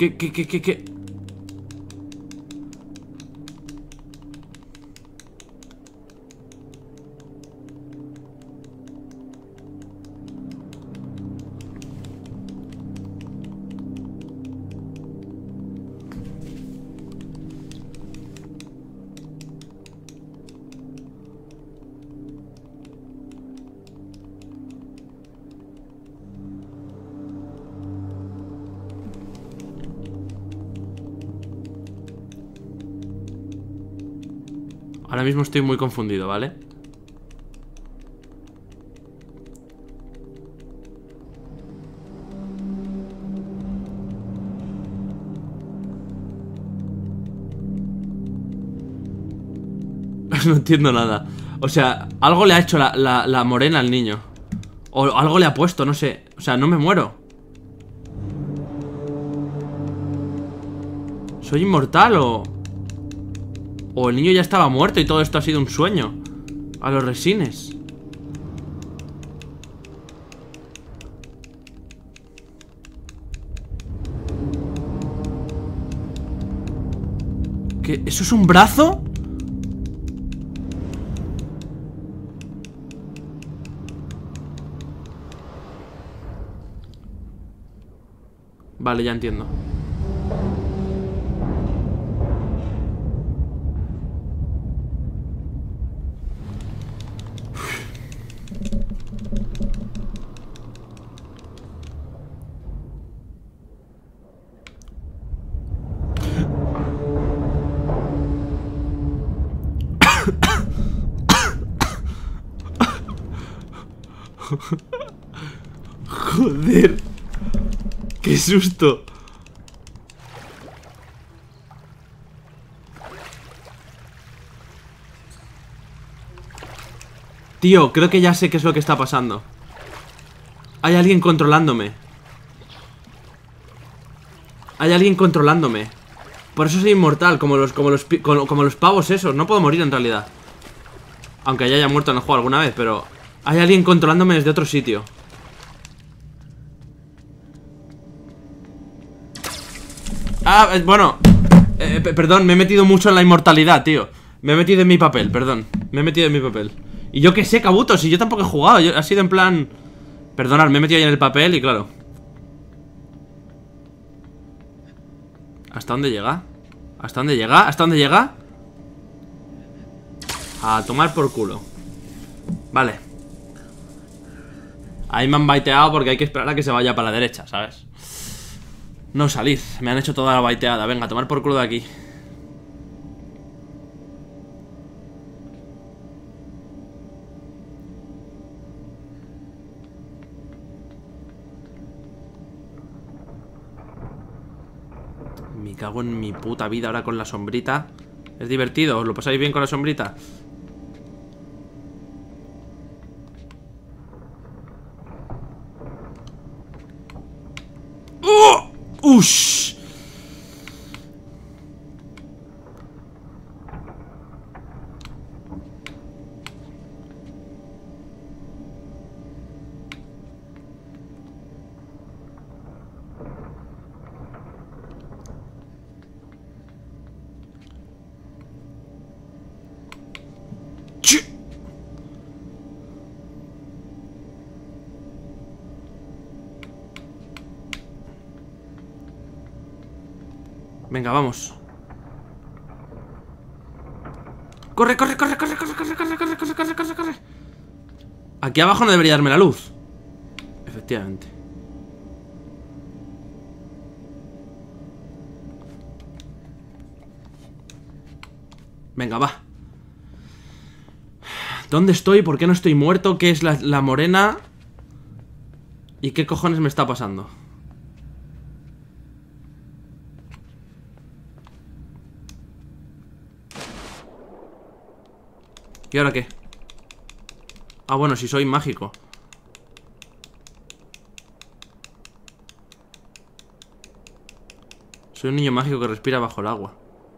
¿Qué? Ahora mismo estoy muy confundido, ¿vale? No entiendo nada. O sea, algo le ha hecho la morena al niño. O algo le ha puesto, no sé. O sea, no me muero. ¿Soy inmortal o...? O el niño ya estaba muerto y todo esto ha sido un sueño. A los resines. ¿Qué? ¿Eso es un brazo? Vale, ya entiendo. Joder. ¡Qué susto! Tío, creo que ya sé qué es lo que está pasando. Hay alguien controlándome. Hay alguien controlándome. Por eso soy inmortal, como los pavos esos. No puedo morir en realidad. Aunque ya haya muerto en el juego alguna vez, pero... Hay alguien controlándome desde otro sitio. Ah, bueno. Perdón, me he metido mucho en la inmortalidad, tío. Me he metido en mi papel, perdón. Me he metido en mi papel. Y yo qué sé, Kabuto, si yo tampoco he jugado. Ha sido en plan... Perdonad, me he metido ahí en el papel y claro. ¿Hasta dónde llega? ¿Hasta dónde llega? ¿Hasta dónde llega? A tomar por culo. Vale. Ahí me han baiteado porque hay que esperar a que se vaya para la derecha, ¿sabes? No salid, me han hecho toda la baiteada. Venga, a tomar por culo de aquí. Me cago en mi puta vida ahora con la sombrita. Es divertido, ¿os lo pasáis bien con la sombrita? ¡Oh! ¡Ush! Venga, vamos. Corre, corre, corre, corre, corre, corre, corre, corre, corre, corre, corre, corre. Aquí abajo no debería darme la luz. Efectivamente. Venga, va. ¿Dónde estoy? ¿Por qué no estoy muerto? ¿Qué es la morena? ¿Y qué cojones me está pasando? ¿Y ahora qué? Ah, bueno, si soy mágico. Soy un niño mágico que respira bajo el agua.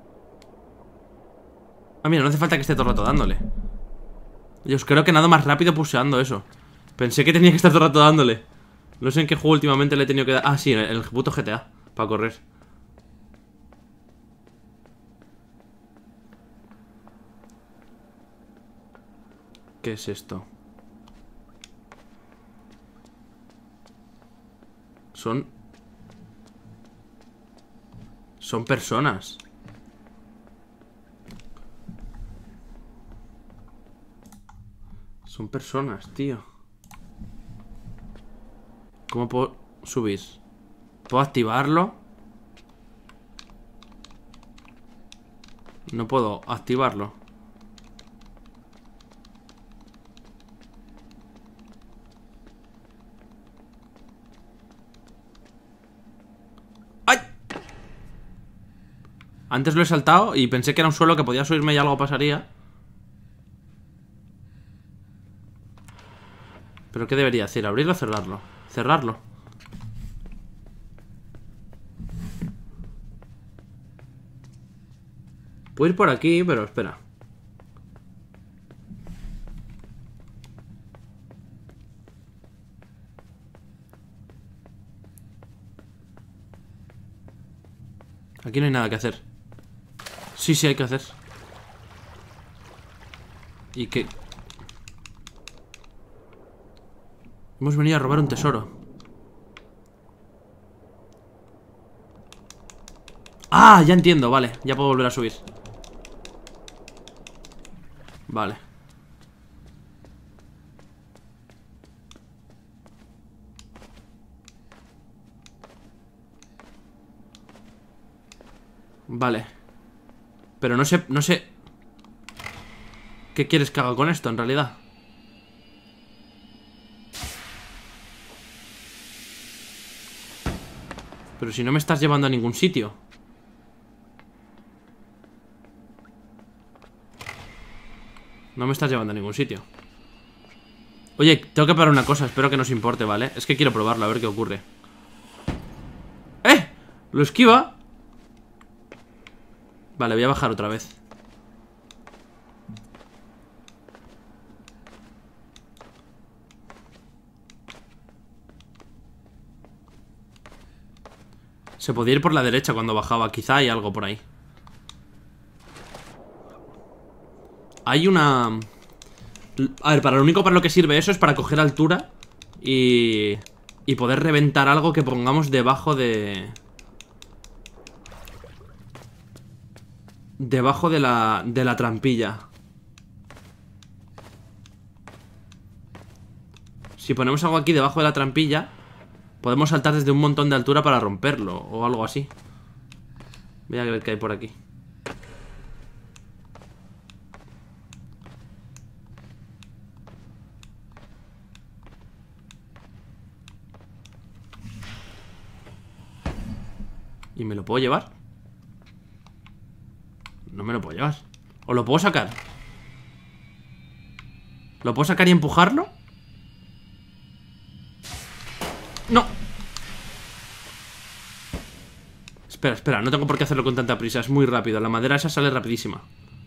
Ah, mira, no hace falta que esté todo el rato dándole. Yo creo que nada más rápido pulseando eso. Pensé que tenía que estar todo el rato dándole. No sé en qué juego últimamente le he tenido que dar. Ah, sí, en el puto GTA. Para correr. ¿Qué es esto? Son personas. Son personas, tío. ¿Cómo puedo subir? ¿Puedo activarlo? No puedo activarlo. ¡Ay! Antes lo he saltado y pensé que era un suelo que podía subirme y algo pasaría. ¿Pero qué debería hacer? ¿Abrirlo o cerrarlo? Cerrarlo. Puedo ir por aquí, pero espera. Aquí no hay nada que hacer. Sí, sí hay que hacer. ¿Y qué? Hemos venido a robar un tesoro. Ah, ya entiendo, vale. Ya puedo volver a subir. Vale. Vale. Pero no sé, ¿qué quieres que haga con esto en realidad? Pero si no me estás llevando a ningún sitio. No me estás llevando a ningún sitio. Oye, tengo que parar una cosa, espero que nos importe, ¿vale? Es que quiero probarlo, a ver qué ocurre. ¡Eh! Lo esquiva. Vale, voy a bajar otra vez. Se podía ir por la derecha cuando bajaba. Quizá hay algo por ahí. Hay una... A ver, para lo único para lo que sirve eso es para coger altura y poder reventar algo que pongamos debajo de... Debajo de la trampilla. Si ponemos algo aquí debajo de la trampilla, podemos saltar desde un montón de altura para romperlo o algo así. Voy a ver qué hay por aquí. ¿Y me lo puedo llevar? No me lo puedo llevar. ¿O lo puedo sacar? ¿Lo puedo sacar y empujarlo? ¡No! Espera, espera, no tengo por qué hacerlo con tanta prisa. Es muy rápido, la madera esa sale rapidísima.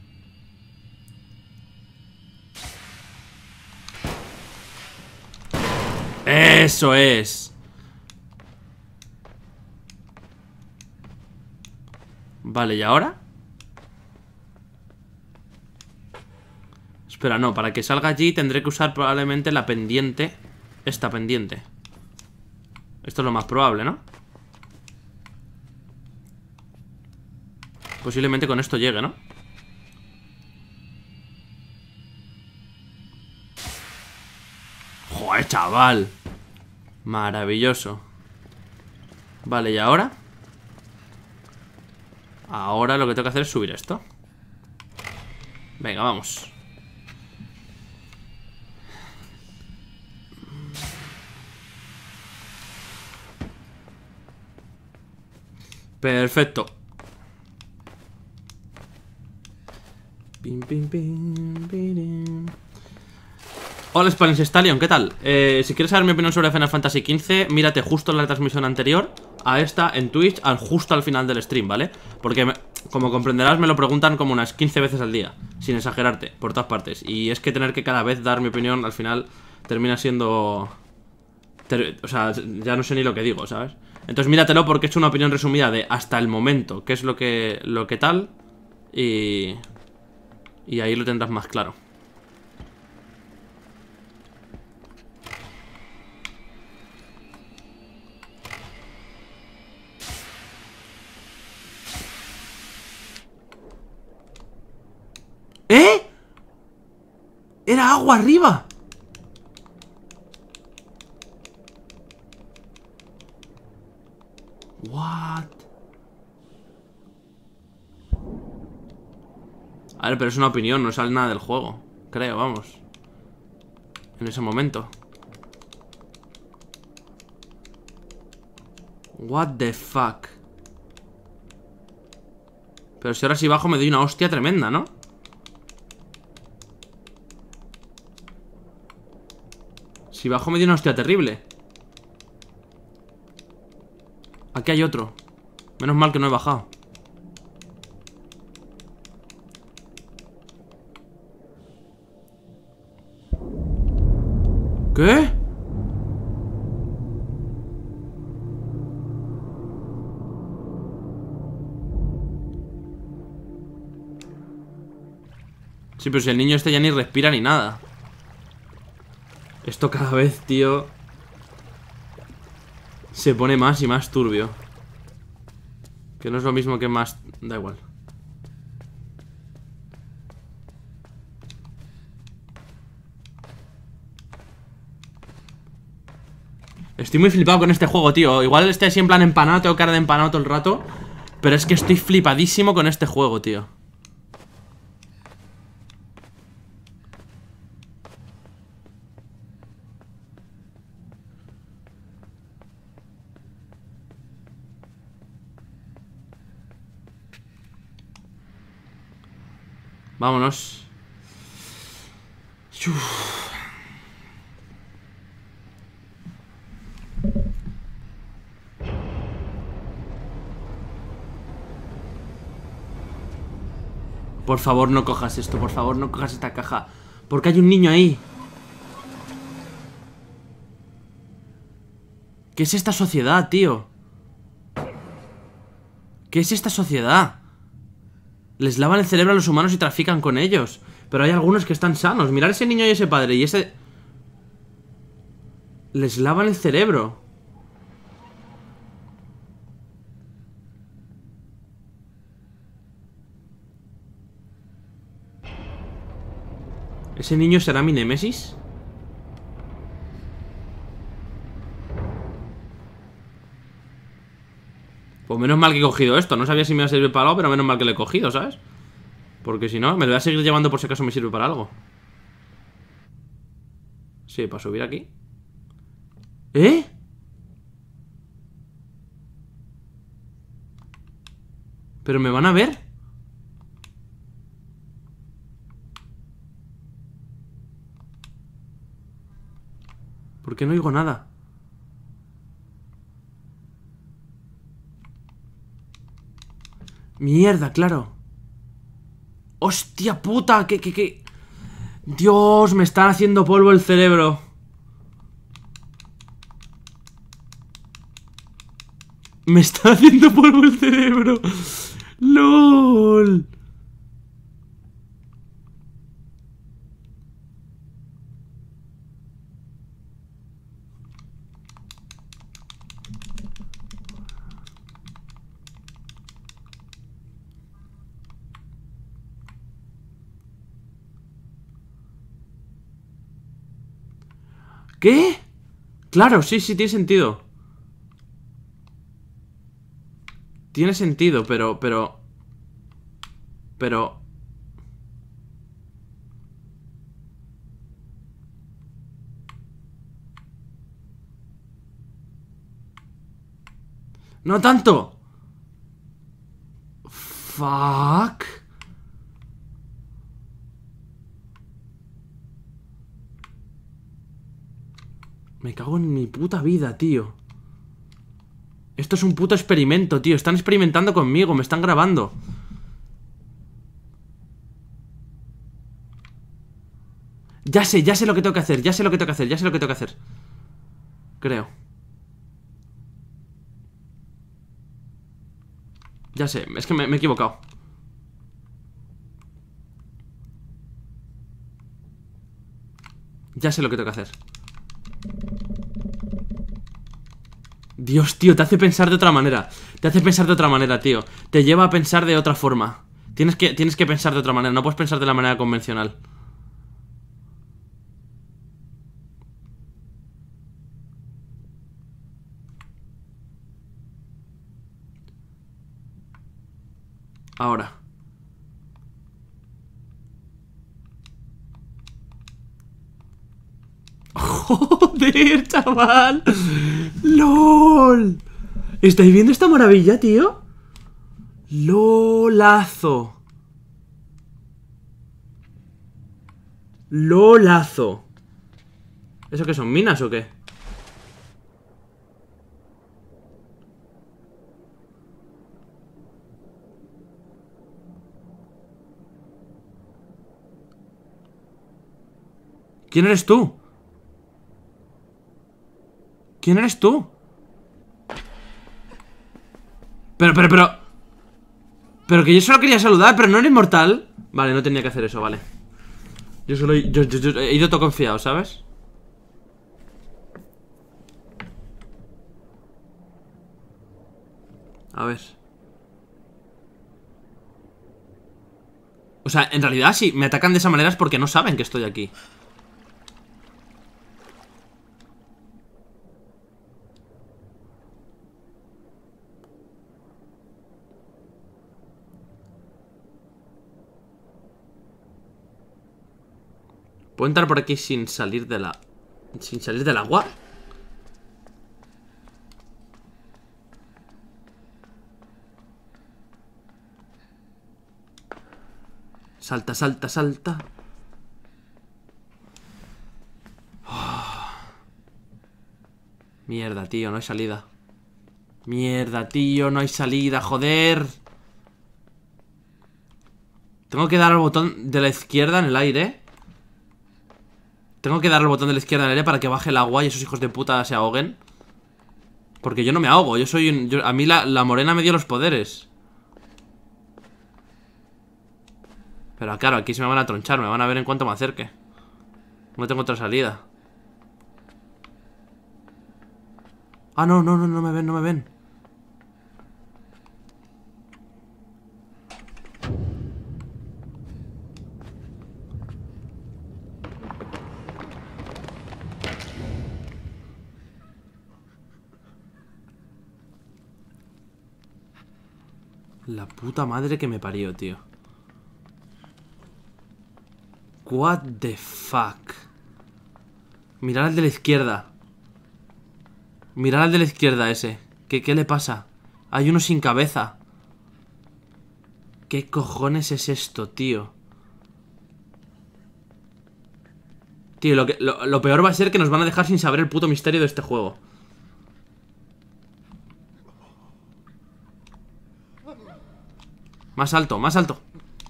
¡Eso es! Vale, ¿y ahora? Espera, no, para que salga allí tendré que usar probablemente la pendiente. Esta pendiente. Esto es lo más probable, ¿no? Posiblemente con esto llegue, ¿no? ¡Joder, chaval! Maravilloso. Vale, ¿y ahora? Ahora lo que tengo que hacer es subir esto. Venga, vamos. Perfecto. Pim, pim, pim, pim. Hola Spanish Stallion, ¿qué tal? Si quieres saber mi opinión sobre Final Fantasy XV, mírate justo en la transmisión anterior a esta en Twitch, justo al final del stream, ¿vale? Porque, como comprenderás, me lo preguntan como unas 15 veces al día, sin exagerarte, por todas partes. Y es que tener que cada vez dar mi opinión, al final, termina siendo... O sea, ya no sé ni lo que digo, ¿sabes? Entonces míratelo porque he hecho una opinión resumida de hasta el momento, qué es lo que tal, y ahí lo tendrás más claro. ¡Era agua arriba! What? A ver, pero es una opinión, no sale nada del juego. Creo, vamos. En ese momento. What the fuck. Pero si ahora si bajo me doy una hostia tremenda, ¿no? Si bajo me doy una hostia terrible. Aquí hay otro. Menos mal que no he bajado. ¿Qué? Sí, pero si el niño este ya ni respira ni nada. Esto cada vez, tío, se pone más y más turbio. Que no es lo mismo que más... Da igual. Estoy muy flipado con este juego, tío. Igual estoy así en plan empanado, tengo cara de empanado todo el rato. Pero es que estoy flipadísimo con este juego, tío. Vámonos. Uf. Por favor, no cojas esto, por favor, no cojas esta caja. Porque hay un niño ahí. ¿Qué es esta sociedad, tío? ¿Qué es esta sociedad? Les lavan el cerebro a los humanos y trafican con ellos. Pero hay algunos que están sanos. Mirad ese niño y ese padre y ese... Les lavan el cerebro. ¿Ese niño será mi némesis? Pues menos mal que he cogido esto. No sabía si me iba a servir para algo, pero menos mal que lo he cogido, ¿sabes? Porque si no, me lo voy a seguir llevando por si acaso me sirve para algo. Sí, para subir aquí. ¿Eh? ¿Pero me van a ver? ¿Por qué no oigo nada? Mierda, claro. ¡Hostia puta! ¿Qué? Dios, me está haciendo polvo el cerebro. Me está haciendo polvo el cerebro. ¡Lol! ¿Qué? Claro, sí, tiene sentido. Tiene sentido, pero... ¡No tanto! Fuck. Me cago en mi puta vida, tío. Esto es un puto experimento, tío. Están experimentando conmigo, me están grabando. Ya sé lo que tengo que hacer. Ya sé lo que tengo que hacer. Creo. Ya sé, es que me he equivocado. Ya sé lo que tengo que hacer. Dios, tío, te hace pensar de otra manera. Te hace pensar de otra manera, tío. Te lleva a pensar de otra forma. Tienes que pensar de otra manera. No puedes pensar de la manera convencional. Ahora. Joder, chaval. LOL. ¿Estáis viendo esta maravilla, tío? LOLazo. LOLazo. ¿Eso qué son? ¿Minas o qué? ¿Quién eres tú? ¿Quién eres tú? Pero que yo solo quería saludar, pero no era inmortal. Vale, no tenía que hacer eso, vale. Yo solo yo he ido todo confiado, ¿sabes? A ver. O sea, en realidad si me atacan de esa manera es porque no saben que estoy aquí. ¿Puedo entrar por aquí sin salir de la... sin salir del agua? Salta, salta, salta. Oh. Mierda, tío, no hay salida. Mierda, tío, no hay salida, joder. Tengo que dar al botón de la izquierda en el aire. Tengo que dar al botón de la izquierda en el aire para que baje el agua y esos hijos de puta se ahoguen. Porque yo no me ahogo, yo soy un... a mí la morena me dio los poderes. Pero claro, aquí se me van a tronchar, me van a ver en cuanto me acerque. No tengo otra salida. Ah, no, no, no, no me ven, no me ven. La puta madre que me parió, tío. What the fuck. Mirad al de la izquierda. Mirad al de la izquierda ese. ¿Qué le pasa? Hay uno sin cabeza. ¿Qué cojones es esto, tío? Tío, lo peor va a ser que nos van a dejar sin saber el puto misterio de este juego. Más alto, más alto.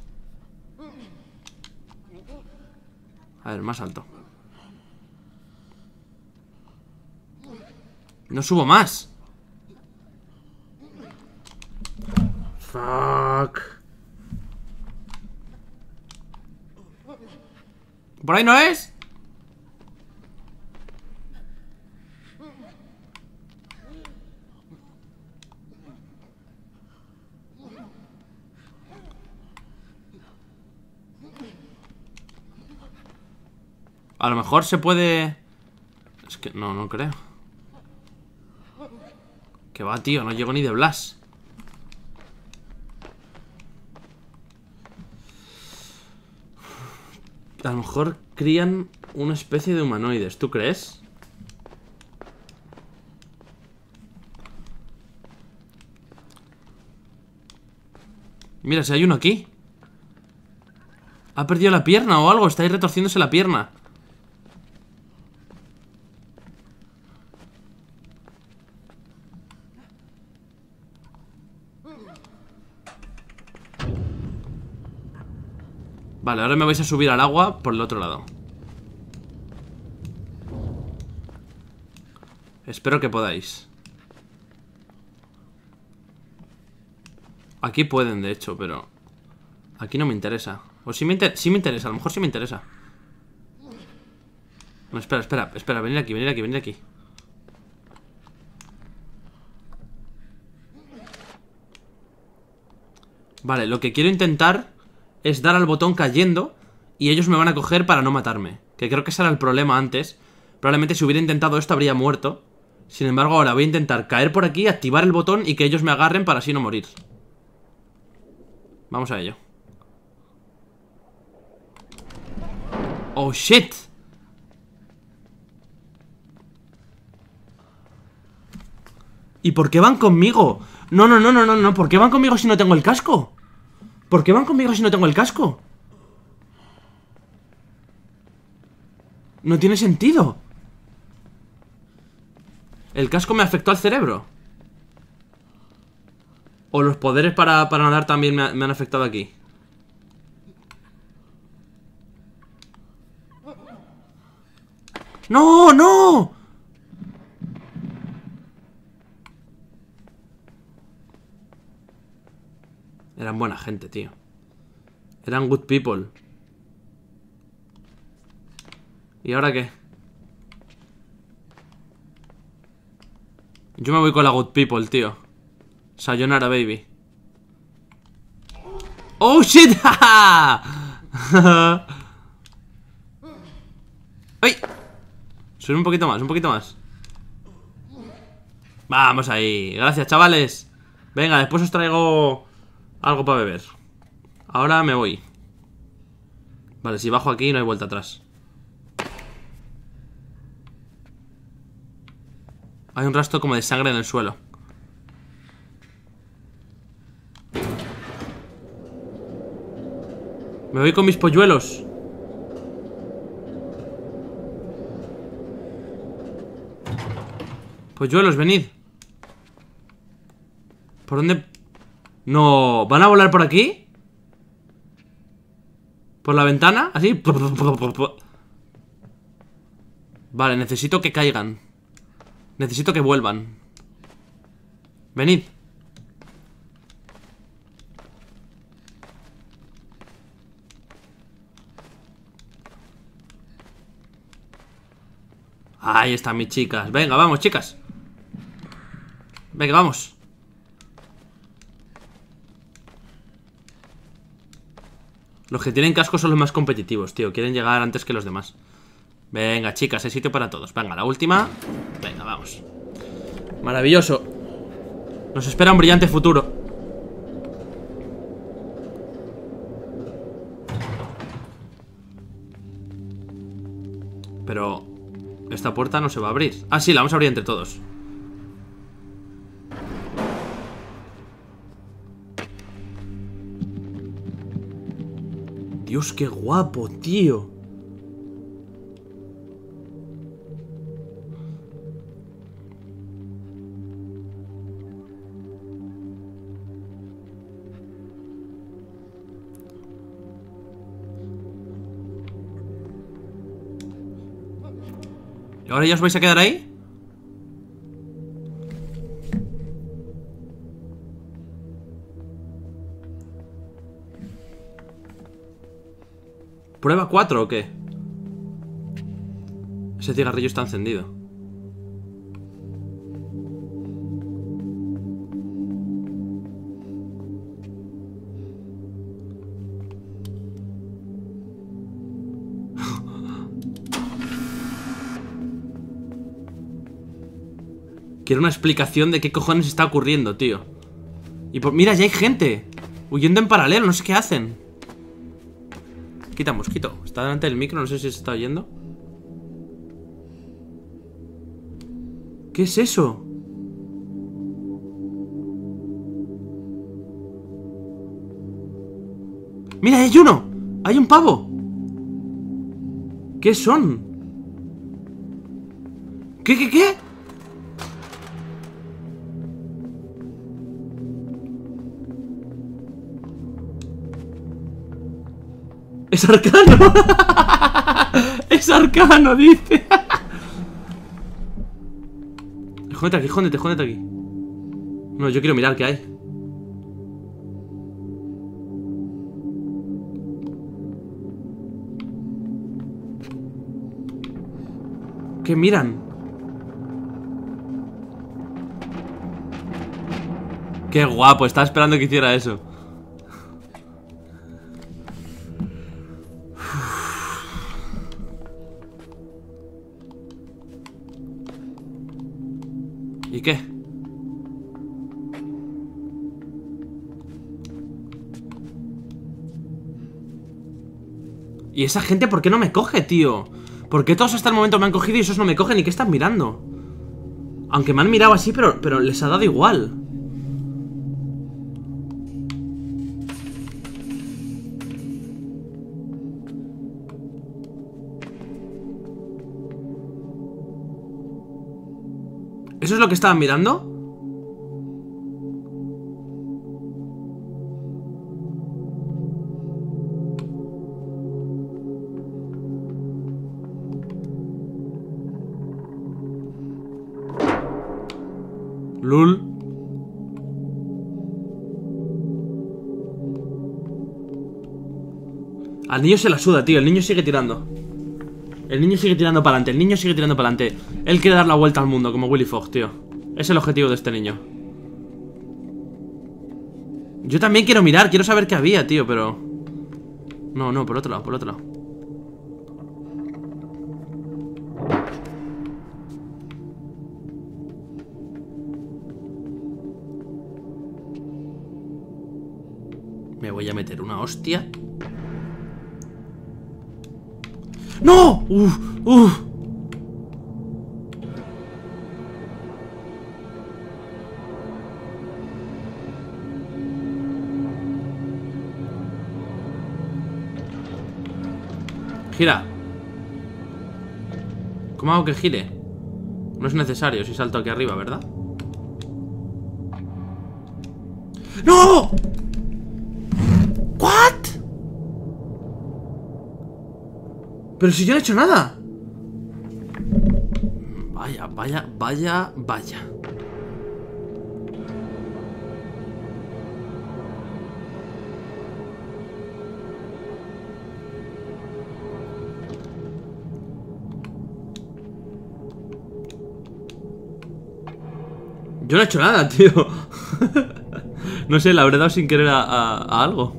A ver, más alto. No subo más. Fuck. ¿Por ahí no es? A lo mejor se puede... Es que no, no creo. Que va, tío, no llego ni de Blas. A lo mejor crían una especie de humanoides, ¿tú crees? Mira, si hay uno aquí. Ha perdido la pierna o algo, está ahí retorciéndose la pierna. Vale, ahora me vais a subir al agua por el otro lado. Espero que podáis. Aquí pueden, de hecho, pero... aquí no me interesa. O sí me interesa, a lo mejor sí me interesa. No, espera, venid aquí, venid aquí, venid aquí. Vale, lo que quiero intentar es dar al botón cayendo y ellos me van a coger para no matarme. Que creo que ese era el problema antes. Probablemente si hubiera intentado esto habría muerto. Sin embargo, ahora voy a intentar caer por aquí, activar el botón y que ellos me agarren para así no morir. Vamos a ello. Oh, shit. ¿Y por qué van conmigo? No, no, no, no, no, no. ¿Por qué van conmigo si no tengo el casco? ¿Por qué van conmigo si no tengo el casco? No tiene sentido. ¿El casco me afectó al cerebro? ¿O los poderes para nadar también me han afectado aquí? ¡No, no! Eran buena gente, tío. Eran good people. ¿Y ahora qué? Yo me voy con la good people, tío. Sayonara, baby. ¡Oh, shit! ¡Ay! Sube un poquito más, un poquito más. Vamos ahí. Gracias, chavales. Venga, después os traigo algo para beber. Ahora me voy. Vale, si bajo aquí no hay vuelta atrás. Hay un rastro como de sangre en el suelo. Me voy con mis polluelos. Polluelos, venid. ¿Por dónde? No, ¿van a volar por aquí? ¿Por la ventana? ¿Así? Vale, necesito que caigan. Necesito que vuelvan. Venid. Ahí están mis chicas. Venga, vamos, chicas. Venga, vamos. Los que tienen casco son los más competitivos, tío. Quieren llegar antes que los demás. Venga, chicas, hay sitio para todos. Venga, la última. Venga, vamos. Maravilloso. Nos espera un brillante futuro. Pero esta puerta no se va a abrir. Ah, sí, la vamos a abrir entre todos. Dios, qué guapo, tío. ¿Y ahora ya os vais a quedar ahí? ¿Prueba 4 o qué? Ese cigarrillo está encendido. Quiero una explicación de qué cojones está ocurriendo, tío. Y mira, ya hay gente huyendo en paralelo, no sé qué hacen. Quita mosquito. Está delante del micro, no sé si se está oyendo. ¿Qué es eso? ¡Mira, hay uno! ¡Hay un pavo! ¿Qué son? ¿Qué? ¡Es arcano! ¡Es arcano, dice! Jódete aquí, jódete aquí. No, yo quiero mirar qué hay. ¿Qué miran? Qué guapo, estaba esperando que hiciera eso. ¿Y qué? ¿Y esa gente por qué no me coge, tío? ¿Por qué todos hasta el momento me han cogido y esos no me cogen? ¿Y qué están mirando? Aunque me han mirado así, pero les ha dado igual. ¿Eso es lo que estaban mirando? Lul. Al niño se la suda, tío. El niño sigue tirando. El niño sigue tirando para adelante. El niño sigue tirando para adelante. Él quiere dar la vuelta al mundo, como Willy Fogg, tío. Es el objetivo de este niño. Yo también quiero mirar. Quiero saber qué había, tío, pero... No, no, por otro lado, por otro lado. Me voy a meter una hostia. ¡No! ¡Uf! ¡Uf! Gira. ¿Cómo hago que gire? No es necesario si salto aquí arriba, ¿verdad? ¡No! ¿What? Pero si yo no he hecho nada. Vaya, vaya, vaya, vaya. Yo no he hecho nada, tío. No sé, la habré dado sin querer a algo.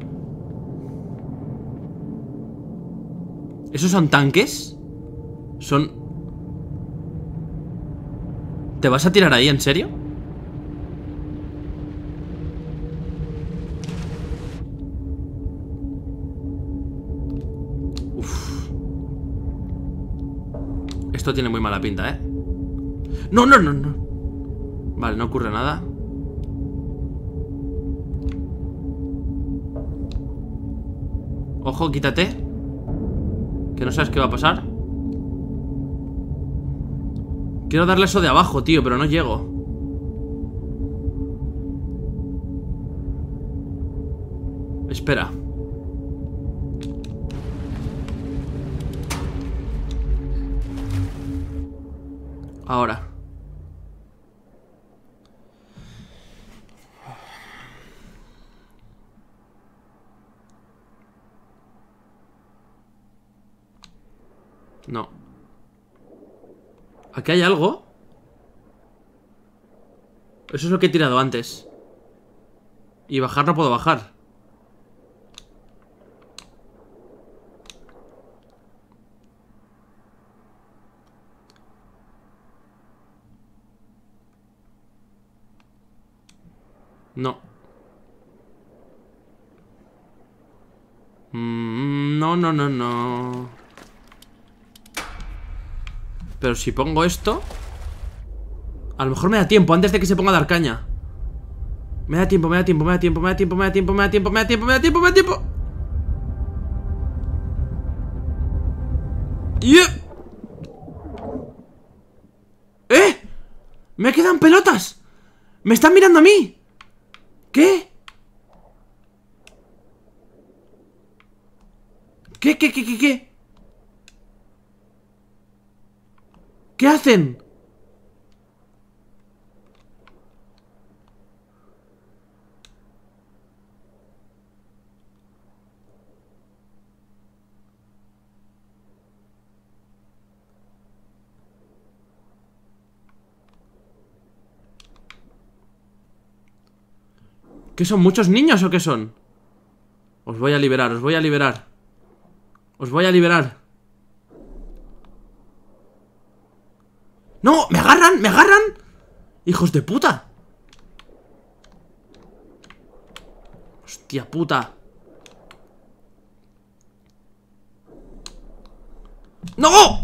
¿Esos son tanques? Son... ¿Te vas a tirar ahí, en serio? Uf. Esto tiene muy mala pinta, ¿eh? No, no, no, no. Vale, no ocurre nada. Ojo, quítate. Que no sabes qué va a pasar. Quiero darle eso de abajo, tío, pero no llego. Espera. Ahora. No. ¿Aquí hay algo? Eso es lo que he tirado antes. Y bajar no puedo bajar. No. No, no, no, no. Pero si pongo esto, a lo mejor me da tiempo antes de que se ponga a dar caña. Me da tiempo, me da tiempo, me da tiempo, me da tiempo, me da tiempo, me da tiempo, me da tiempo, me da tiempo, me da tiempo. ¡Eh! ¡Me quedan pelotas! ¡Me están mirando a mí! ¿Qué? ¿Qué? ¿Qué hacen? ¿Qué son? ¿Muchos niños o qué son? Os voy a liberar, os voy a liberar. Os voy a liberar. ¡No! ¡Me agarran! ¡Me agarran! ¡Hijos de puta! ¡Hostia puta! ¡No!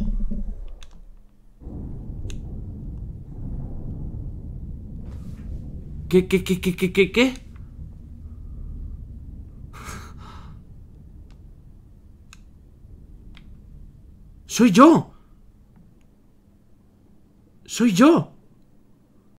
¿Qué? ¡Soy yo! ¡Soy yo!